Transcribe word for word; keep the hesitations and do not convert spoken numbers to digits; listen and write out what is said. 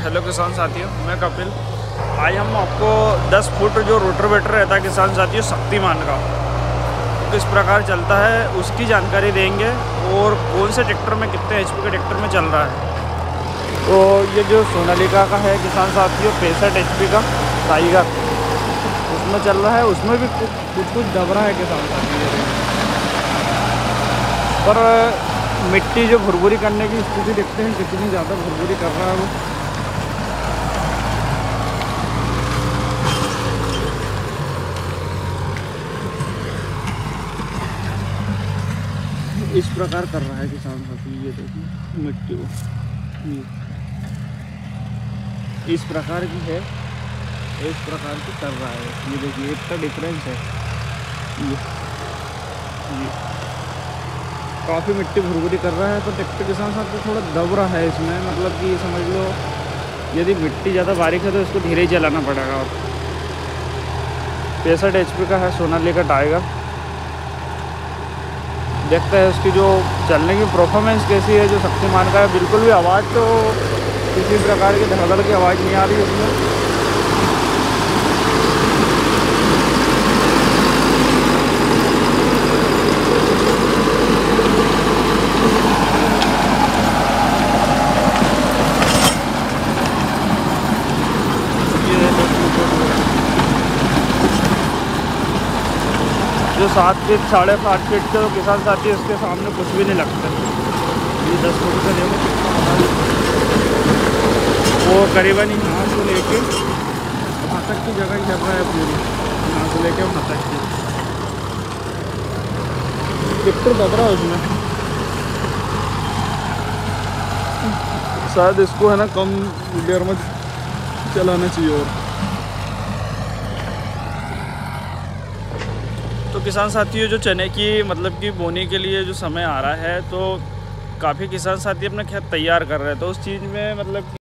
Hello किसान साथियों, मैं कपिल। आज हम आपको दस फुट जो रोटावेटर रहता है किसान साथियों शक्तिमान का, किस प्रकार चलता है उसकी जानकारी देंगे और कौन से ट्रैक्टर में कितने एचपी के ट्रैक्टर में चल रहा है। तो ये जो सोनालिका का है किसान साथियों पैंसठ एचपी का टाइगर, उसमें चल रहा है। उसमें भी कुछ कुछ कुछ दब रहा है किसान साथियों, पर मिट्टी जो भुरभुरी करने की स्थिति देखते हैं कितनी ज़्यादा भुरभुरी कर रहा है वो। इस प्रकार कर रहा है किसान साथी, ये देखिए मिट्टी को ये इस प्रकार की है, इस प्रकार की कर रहा है। ये देखिए इतना डिफरेंस है। ये ये काफ़ी मिट्टी भुरभुरी कर रहा है, तो ट्रैक्टर किसान साथ थोड़ा दब रहा है इसमें। मतलब कि समझ लो यदि मिट्टी ज़्यादा बारीक है तो इसको धीरे ही चलाना पड़ेगा। और पैंसठ एच पी का है सोनालिका टाइगर। देखते हैं उसकी जो चलने की परफॉर्मेंस कैसी है। जो शक्तिमान का है बिल्कुल भी आवाज़ तो किसी प्रकार की धड़धड़ की आवाज़ नहीं आ रही उसमें। जो सात फीट साढ़े सात फीट के तो किसान साथी उसके सामने कुछ भी नहीं लगता। ये दस फुट का देखो वो करीबन यहाँ से लेके वहाँ तक की जगह चल रहा है पूरी, यहाँ से लेके वहाँ तक की। ट्रैक्टर दब रहा है उसमें, शायद इसको है ना कम देर में चलाना चाहिए। और तो किसान साथियों जो चने की मतलब कि बोने के लिए जो समय आ रहा है, तो काफ़ी किसान साथी अपना खेत तैयार कर रहे हैं। तो उस चीज़ में मतलब